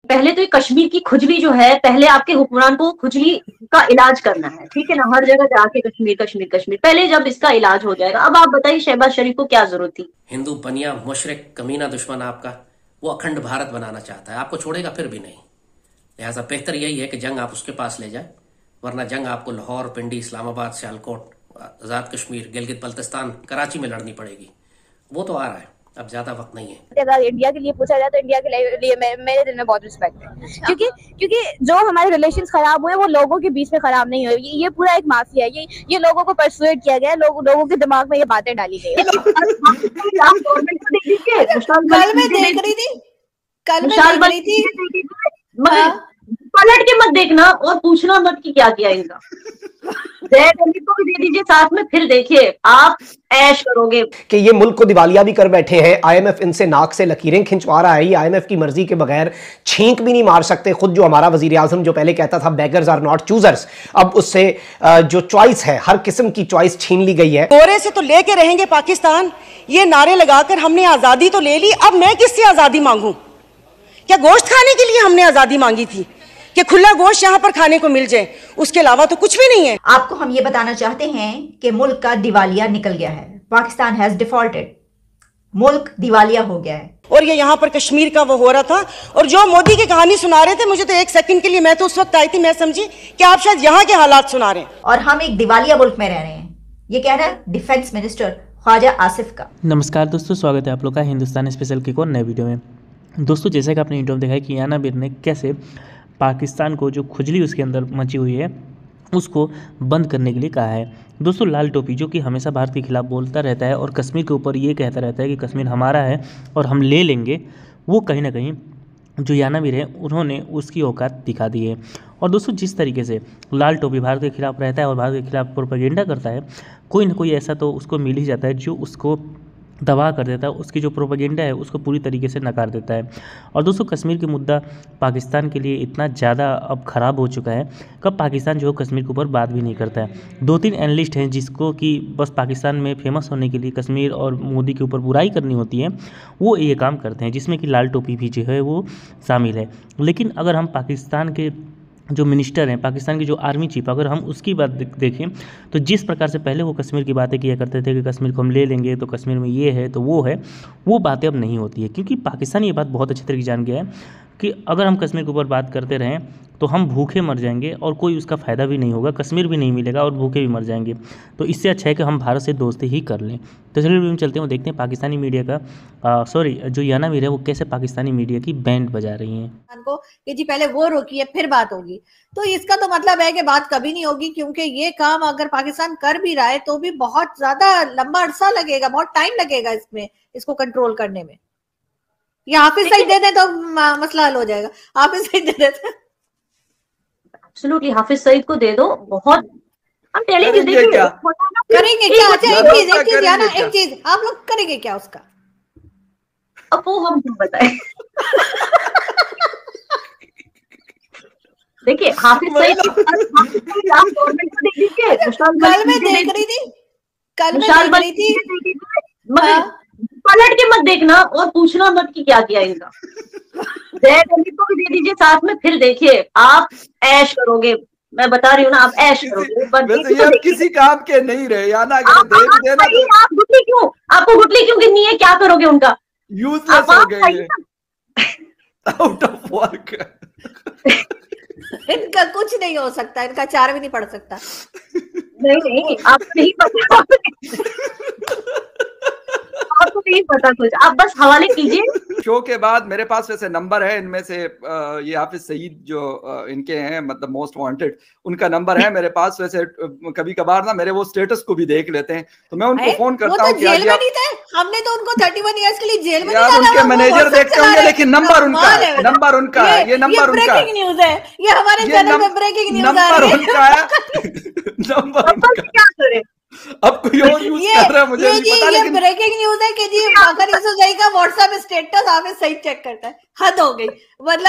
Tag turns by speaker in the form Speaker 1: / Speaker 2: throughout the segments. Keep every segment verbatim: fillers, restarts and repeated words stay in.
Speaker 1: पहले तो ये कश्मीर की खुजली जो है, पहले आपके हुक्मरान को खुजली का इलाज करना है, ठीक है ना, हर जगह जाके कश्मीर कश्मीर कश्मीर, पहले जब इसका इलाज हो जाएगा। अब आप बताइए शहबाज शरीफ को क्या जरूरत थी?
Speaker 2: हिंदू बनिया मुशरिक कमीना दुश्मन आपका, वो अखंड भारत बनाना चाहता है, आपको छोड़ेगा फिर भी नहीं। लिहाजा बेहतर यही है कि जंग आप उसके पास ले जाए, वरना जंग आपको लाहौर, पिंडी, इस्लामाबाद, सियालकोट, आजाद कश्मीर, गिलगित बल्तिस्तान, कराची में लड़नी पड़ेगी। वो तो आ रहा है, अब ज्यादा वक्त नहीं है।
Speaker 3: अगर इंडिया के लिए पूछा जाए तो इंडिया के लिए मेरे दिल में बहुत रिस्पेक्ट है, क्योंकि क्योंकि जो हमारे रिलेशंस खराब हुए वो लोगों के बीच में खराब नहीं हुए। ये, ये पूरा एक माफिया है, ये ये लोगों को परसुएट किया गया है, लोग, लोगों के दिमाग में ये बातें डाली गई।
Speaker 4: कल मैं देख रही थी कल मैं देख रही थी
Speaker 1: मगर पलट के मत देखना और पूछना मत कि क्या किया इनका। जय दिल्ली को भी दे दीजिए साथ में, फिर देखिए आप ऐश करोगे
Speaker 5: कि ये मुल्क को दिवालिया भी कर बैठे हैं। आईएमएफ इनसे नाक से लकीरें खिंचवा रहा है, ये आईएमएफ की मर्जी के बगैर छींक भी नहीं मार सकते। खुद जो हमारा वजीर आजम जो पहले कहता था बेगर्स आर नॉट चूजर्स, अब उससे जो चॉइस है, हर किस्म की चॉइस छीन ली गई है।
Speaker 6: गोरे से तो लेके रहेंगे पाकिस्तान, ये नारे लगाकर हमने आजादी तो ले ली, अब मैं किससे आजादी मांगू? क्या गोश्त खाने के लिए हमने आजादी मांगी थी कि खुला गोश्त यहाँ पर खाने को मिल जाए, उसके अलावा तो कुछ भी नहीं है।
Speaker 4: आपको हम ये बताना चाहते हैं कि मुल्क का दिवालिया निकल गया है, पाकिस्तान हैज डिफॉल्टेड, मुल्क दिवालिया हो गया है।
Speaker 6: और ये यहाँ पर कश्मीर का वो हो रहा था, और जो मोदी की कहानी सुना रहे थे, मुझे तो एक सेकंड के लिए, मैं तो उस वक्त आई थी, मैं समझी कि आप शायद यहाँ के हालात सुना रहे हैं
Speaker 4: और हम एक दिवालिया मुल्क में रह रहे हैं। ये कहना है डिफेंस मिनिस्टर ख्वाजा आसिफ का।
Speaker 7: नमस्कार दोस्तों, स्वागत है आप लोग का हिंदुस्तान स्पेशल की एक और नए वीडियो में। दोस्तों जैसा कि आपने इंट्रो में देखा है कि याना मीर ने कैसे पाकिस्तान को जो खुजली उसके अंदर मची हुई है उसको बंद करने के लिए कहा है। दोस्तों लाल टोपी जो कि हमेशा भारत के खिलाफ बोलता रहता है और कश्मीर के ऊपर ये कहता रहता है कि कश्मीर हमारा है और हम ले लेंगे, वो कहीं ना कहीं जो याना मीर है उन्होंने उसकी औकात दिखा दी है। और दोस्तों जिस तरीके से लाल टोपी भारत के खिलाफ रहता है और भारत के खिलाफ प्रोपेगेंडा करता है, कोई ना कोई ऐसा तो उसको मिल ही जाता है जो उसको दबा कर देता है, उसकी जो प्रोपेगेंडा है उसको पूरी तरीके से नकार देता है। और दोस्तों कश्मीर का मुद्दा पाकिस्तान के लिए इतना ज़्यादा अब ख़राब हो चुका है कि पाकिस्तान जो कश्मीर के ऊपर बात भी नहीं करता है। दो तीन एनालिस्ट हैं जिसको कि बस पाकिस्तान में फेमस होने के लिए कश्मीर और मोदी के ऊपर बुराई करनी होती है, वो ये काम करते हैं, जिसमें कि लाल टोपी भी जो है वो शामिल है। लेकिन अगर हम पाकिस्तान के जो मिनिस्टर हैं, पाकिस्तान की जो आर्मी चीफ, अगर हम उसकी बात देखें तो जिस प्रकार से पहले वो कश्मीर की बातें किया करते थे कि कश्मीर को हम ले लेंगे तो कश्मीर में ये है तो वो है, वो बातें अब नहीं होती है, क्योंकि पाकिस्तान ये बात बहुत अच्छी तरीके से जान गया है कि अगर हम कश्मीर के ऊपर बात करते रहें तो हम भूखे मर जाएंगे और कोई उसका फ़ायदा भी नहीं होगा, कश्मीर भी नहीं मिलेगा और भूखे भी मर जाएंगे। तो इससे अच्छा है कि हम भारत से दोस्ती ही कर लें। तो चलिए वीडियो में चलते हैं, देखते हैं पाकिस्तानी मीडिया का सॉरी जो याना मीर है वो कैसे पाकिस्तानी मीडिया की बैंड बजा रही हैं
Speaker 4: को कि जी पहले वो रोकिए फिर बात होगी। तो इसका तो मतलब है कि बात कभी नहीं होगी, क्योंकि ये काम अगर पाकिस्तान कर भी रहा है तो भी बहुत ज्यादा लंबा अरसा लगेगा, बहुत टाइम लगेगा इसमें, इसको कंट्रोल करने में। या हाफिज सईद दे दें तो मसला हल हो जाएगा। हाफिज सईद दे देते,
Speaker 1: एब्सोल्युटली हाफिज सईद को दे दो। बहुत हम
Speaker 4: करेंगे क्या? करेंगे क्या? अच्छा एक चीज एक चीज याना एक चीज आप लोग करेंगे क्या उसका?
Speaker 1: अब वो हम क्यों बताएं? देखिए हाफिज सईद आप गवर्नमेंट को दे दीजिए।
Speaker 4: कल मैं देख रही थी कल मैं देख रही थी
Speaker 1: मगर पलट के मत देखना और पूछना मत कि क्या किया इनका। जय दिल्ली को भी दे दीजिए साथ में, फिर देखिए आप ऐश करोगे। मैं बता रही हूँ ना, आप ऐश करोगे।
Speaker 8: वैसे ये आप किसी काम के नहीं रहे याना, अगर देख देना तो
Speaker 1: आप गुटली क्यों, आपको गुटली क्यों गिननी है? क्या करोगे उनका?
Speaker 8: यूजलेस हो गए ये, आउट ऑफ वर्क।
Speaker 4: इनका कुछ नहीं हो सकता, इनका चार भी नहीं पढ़ सकता।
Speaker 1: नहीं नहीं आपको नहीं पता, आपको नहीं पता कुछ, आप बस हवाले कीजिए।
Speaker 8: शो के बाद मेरे पास वैसे नंबर है इनमें से, ये हाफिज सईद जो इनके हैं मतलब मोस्ट वांटेड, उनका नंबर है मेरे पास। वैसे कभी कभार ना मेरे वो स्टेटस को भी देख लेते हैं तो मैं उनको फोन करता हूँ।
Speaker 4: जेल में नहीं थे, हमने तो उनको इकतीस इयर्स के लिए जेल में
Speaker 8: यार उनके मैनेजर देखते होंगे, लेकिन नंबर उनका है, नंबर उनका है, ये नंबर उनका है।
Speaker 4: ब्रेकिंग न्यूज है ये, हमारे चैनल पे ब्रेकिंग न्यूज
Speaker 8: नंबर उनका है, नंबर उनका।
Speaker 1: क्या करें
Speaker 8: अब कोई और यूज
Speaker 4: ये
Speaker 8: कर रहा है मुझे
Speaker 4: ये
Speaker 8: नहीं
Speaker 4: जी
Speaker 8: पता,
Speaker 4: ये
Speaker 8: लेकिन
Speaker 4: ब्रेकिंग न्यूज है कि जी मकर यूसुफजई का व्हाट्सएप स्टेटस हमें सही चेक करता है। हद हो गई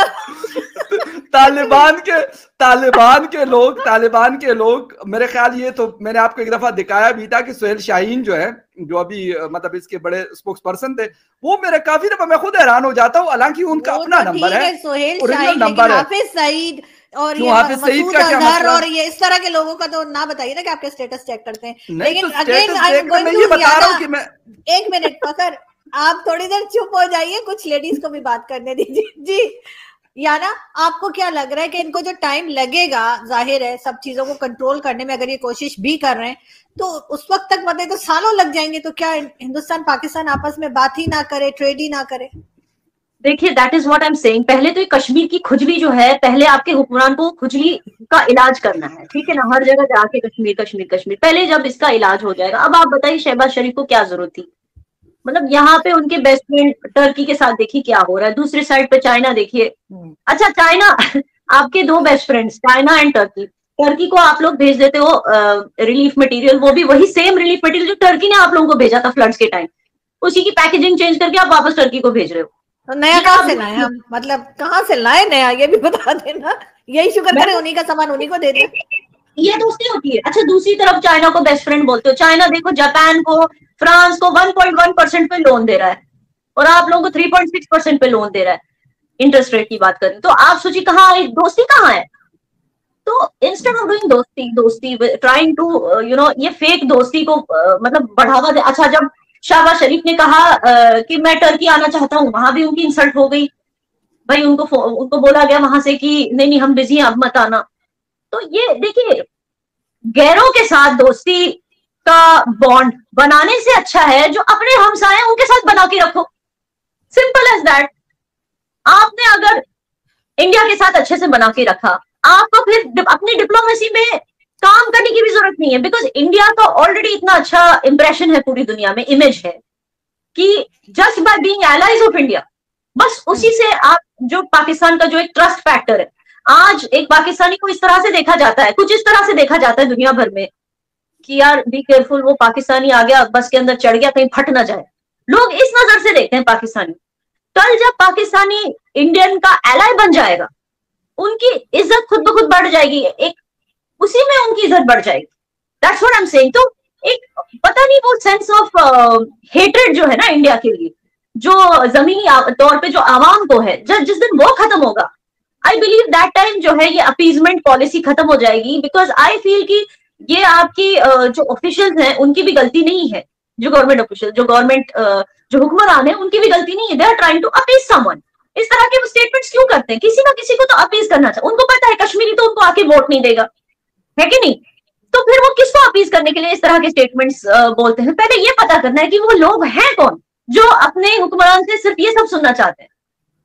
Speaker 4: मतलब।
Speaker 8: तालिबान के तालिबान के लोग तालिबान के लोग मेरे ख्याल, ये तो मैंने आपको एक दफा दिखाया भी था कि सुहेल शाहीन जो है, जो अभी मतलब इसके बड़े स्पोक्स पर्सन थे, वो मेरे काफी दफा मैं खुद हैरान हो जाता हूँ, हालांकि उनका अपना
Speaker 4: तो
Speaker 8: नंबर है,
Speaker 4: सुहेल
Speaker 8: ओरिजिनल
Speaker 4: शाहीन,
Speaker 8: नंबर
Speaker 4: लेकिन
Speaker 8: है।
Speaker 4: हाफिज सईद और
Speaker 8: क्यों
Speaker 4: ये
Speaker 8: हाफिज सईद
Speaker 4: मसूद
Speaker 8: का क्या
Speaker 4: अजहर
Speaker 8: मसला?
Speaker 4: और ये इस तरह के लोगों का तो ना बताइए ना कि आपके स्टेटस चेक करते हैं।
Speaker 8: नहीं
Speaker 4: लेकिन
Speaker 8: तो
Speaker 4: अगेन
Speaker 8: स्टेटस
Speaker 4: आई एम
Speaker 8: देखकर मैं
Speaker 4: गोइंग
Speaker 8: ये
Speaker 4: टू
Speaker 8: बता रहा हूँ कि मैं
Speaker 4: एक मिनट फकर, आप थोड़ी देर चुप हो जाइए, कुछ लेडीज को भी बात करने दीजिए जी। याना, आपको क्या लग रहा है कि इनको जो टाइम लगेगा, जाहिर है सब चीजों को कंट्रोल करने में, अगर ये कोशिश भी कर रहे हैं तो उस वक्त तक मतलब तो सालों लग जाएंगे, तो क्या हिंदुस्तान पाकिस्तान आपस में बात ही ना करे, ट्रेड ही ना करे?
Speaker 1: देखिए, that is what I am saying. पहले तो ये कश्मीर की खुजली जो है, पहले आपके हुक्मरान को खुजली का इलाज करना है, ठीक है ना, हर जगह जाके कश्मीर कश्मीर कश्मीर। पहले जब इसका इलाज हो जाएगा, अब आप बताइए शहबाज शरीफ को क्या जरूरत थी? मतलब यहाँ पे उनके बेस्ट फ्रेंड टर्की के साथ देखिए क्या हो रहा है, दूसरी साइड पे चाइना देखिए। अच्छा, चाइना आपके दो best friends China and Turkey, Turkey को आप लोग भेज देते हो रिलीफ मटेरियल, वो भी वही सेम रिलीफ मटेरियल जो टर्की ने आप लोगों को भेजा था फ्लड्स के टाइम, उसी की पैकेजिंग चेंज करके आप वापस टर्की को भेज रहे हो।
Speaker 4: तो नया कहाँ से लाए हम, मतलब कहाँ से लाए नया, ये भी बता देना। यही शुक्र करें उन्हीं का सामान उन्हीं को दे दिया,
Speaker 1: ये दोस्ती होती है। अच्छा, दूसरी तरफ चाइना को बेस्ट फ्रेंड बोलते हो। चाइना देखो जापान को, फ्रांस को वन पॉइंट वन परसेंट पे लोन दे रहा है और आप लोगों को थ्री पॉइंट सिक्स परसेंट पे लोन दे रहा है, इंटरेस्ट रेट की बात करें तो। आप सोचिए कहाँ दोस्ती कहाँ है? तो इंस्टेड ऑफ डूइंग दोस्ती दोस्ती ट्राइंग टू यू नो ये फेक दोस्ती को uh, मतलब बढ़ावा दे। अच्छा, जब शहबाज शरीफ ने कहा uh, कि मैं टर्की आना चाहता हूँ, वहां भी उनकी इंसल्ट हो गई भाई, उनको उनको बोला गया वहां से कि नहीं नहीं हम बिजी हैं, अब मत आना। तो ये देखिए, गैरों के साथ दोस्ती का बॉन्ड बनाने से अच्छा है जो अपने हमसाए हैं उनके साथ बना के रखो, सिंपल एज दैट। आपने अगर इंडिया के साथ अच्छे से बना के रखा, आपको फिर अपनी डिप्लोमेसी में काम करने की भी जरूरत नहीं है, बिकॉज इंडिया का ऑलरेडी इतना अच्छा इंप्रेशन है पूरी दुनिया में, इमेज है कि just by being allies of India, बस उसी से आप जो पाकिस्तान का जो एक ट्रस्ट फैक्टर है, आज एक पाकिस्तानी को इस तरह से देखा जाता है, कुछ इस तरह से देखा जाता है दुनिया भर में कि यार बी केयरफुल, वो पाकिस्तानी आ गया बस के अंदर चढ़ गया, कहीं फट ना जाए। लोग इस नजर से देखते हैं पाकिस्तानी। कल जब पाकिस्तानी इंडियन का एलाय बन जाएगा, उनकी इज्जत खुद ब खुद बढ़ जाएगी, एक उसी में उनकी इज्जत बढ़ जाएगी। That's what I am saying. तो एक पता नहीं वो सेंस ऑफ हेट्रेड जो है ना इंडिया के लिए, जो जमीनी तौर पे जो आवाम को है, जब जिस दिन वो खत्म होगा, आई बिलीव दैट टाइम जो है ये अपीजमेंट पॉलिसी खत्म हो जाएगी। बिकॉज आई फील कि ये आपकी uh, जो ऑफिशियल्स हैं उनकी भी गलती नहीं है, जो गवर्नमेंट ऑफिशियल, जो गवर्नमेंट uh, जो हुक्मरान है उनकी भी गलती नहीं है। They are trying to appease someone. इस तरह के स्टेटमेंट्स क्यों करते हैं? किसी ना किसी को तो अपीज करना चाहिए। उनको पता है कश्मीरी तो उनको आके वोट नहीं देगा, है कि नहीं? तो फिर वो किसको अपीज करने के लिए इस तरह के स्टेटमेंट्स uh, बोलते हैं? पहले ये पता करना है कि वो लोग हैं कौन जो अपने हुक्मरान से सिर्फ ये सब सुनना चाहते हैं,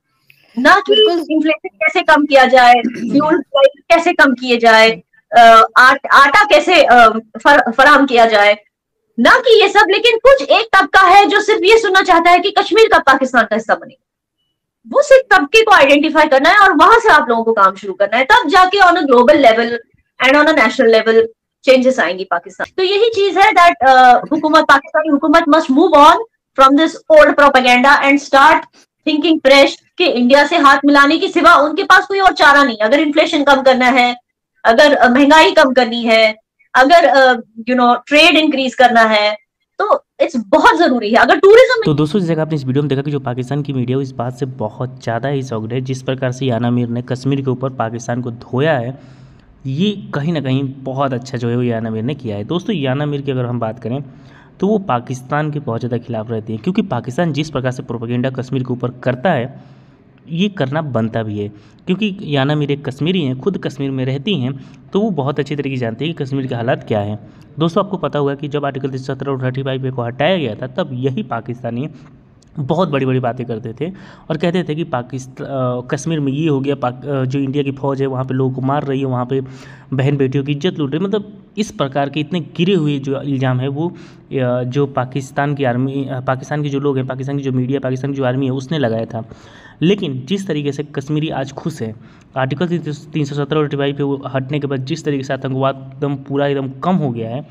Speaker 1: ना कि इन्फ्लेशन कैसे कम किया जाए, फ्यूल प्राइस कैसे कम किए जाए, आट, आटा कैसे फर, फराम किया जाए, ना कि ये सब। लेकिन कुछ एक तबका है जो सिर्फ ये सुनना चाहता है कि कश्मीर का पाकिस्तान का हिस्सा बने। वो सिर्फ तबके को आइडेंटिफाई करना है और वहां से आप लोगों को काम शुरू करना है, तब जाके on a global level and on a national level changes आएंगी पाकिस्तान। तो यही चीज है दैट हुकूमत, पाकिस्तानी हुकूमत must move on from this old propaganda and start thinking fresh कि इंडिया से हाथ मिलाने की सिवा उनके पास कोई और चारा नहीं। अगर इन्फ्लेशन कम करना है, अगर महंगाई कम करनी है, अगर यू नो ट्रेड इंक्रीज करना है, तो इट्स बहुत जरूरी है। अगर टूरिज्म
Speaker 7: तो दोस्तों, जैसे आपने इस वीडियो में देखा कि जो पाकिस्तान की मीडिया इस बात से बहुत ज़्यादा ही सॉक्ड है, जिस प्रकार से याना मीर ने कश्मीर के ऊपर पाकिस्तान को धोया है, ये कहीं ना कहीं बहुत अच्छा जो है वो याना मीर ने किया है। दोस्तों, याना मीर की अगर हम बात करें तो वो पाकिस्तान के बहुत ज़्यादा खिलाफ रहती है, क्योंकि पाकिस्तान जिस प्रकार से प्रोपेगेंडा कश्मीर के ऊपर करता है, ये करना बनता भी है। क्योंकि याना मीर एक कश्मीरी हैं, खुद कश्मीर में रहती हैं, तो वो बहुत अच्छी तरीके से जानते हैं कि कश्मीर के हालात क्या हैं। दोस्तों, आपको पता होगा कि जब आर्टिकल सत्रह और थर्टी फाइव को हटाया गया था, तब यही पाकिस्तानी बहुत बड़ी बड़ी बातें करते थे और कहते थे कि पाकिस्तान कश्मीर में ये हो गया, पाक, जो इंडिया की फ़ौज है वहाँ पे लोगों को मार रही है, वहाँ पे बहन बेटियों की इज्जत लूट रही है। मतलब इस प्रकार के इतने गिरे हुए जो इल्ज़ाम है वो जो पाकिस्तान की आर्मी, पाकिस्तान के जो लोग हैं, पाकिस्तान की जो मीडिया, पाकिस्तान की जो आर्मी है उसने लगाया था। लेकिन जिस तरीके से कश्मीरी आज खुश है, आर्टिकल तीन सौ सत्रह और टिवाई पे वो हटने के बाद जिस तरीके से आतंकवाद एकदम पूरा एकदम कम हो गया है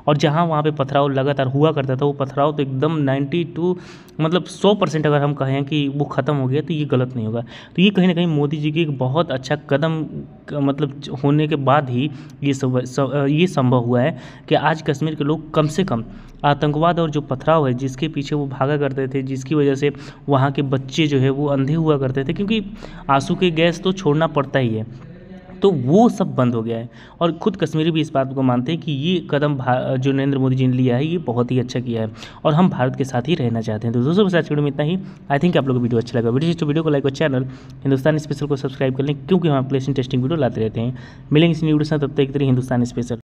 Speaker 7: और जहाँ वहाँ पे पथराव लगातार हुआ करता था, वो पथराव तो एकदम नाइन्टी टू मतलब सौ परसेंट अगर हम कहें कि वो ख़त्म हो गया तो ये गलत नहीं होगा। तो ये कहीं ना कहीं मोदी जी की एक बहुत अच्छा कदम मतलब होने के बाद ही ये सब ये संभव हुआ है कि आज कश्मीर के लोग कम से कम आतंकवाद और जो पथराव है जिसके पीछे वो भागा करते थे, जिसकी वजह से वहाँ के बच्चे जो है वो अंधे हुआ करते थे, क्योंकि आंसू के गैस तो छोड़ना पड़ता ही है, तो वो सब बंद हो गया है। और खुद कश्मीरी भी इस बात को मानते हैं कि ये कदम जो नरेंद्र मोदी जी ने लिया है ये बहुत ही अच्छा किया है और हम भारत के साथ ही रहना चाहते हैं। तो दोस्तों बस आज वीडियो में इतना ही। आई थिंक आप लोगों को वीडियो अच्छा लगा। वीडियो तो वीडियो को लाइक और चैनल हिंदुस्तान स्पेशल को सब्सक्राइब कर लें, क्योंकि हम प्लेस टेस्टिंग वीडियो लाते रहते हैं। मिलेंगे इस वीडियो से, तब तक हिंदुस्तान स्पेशल।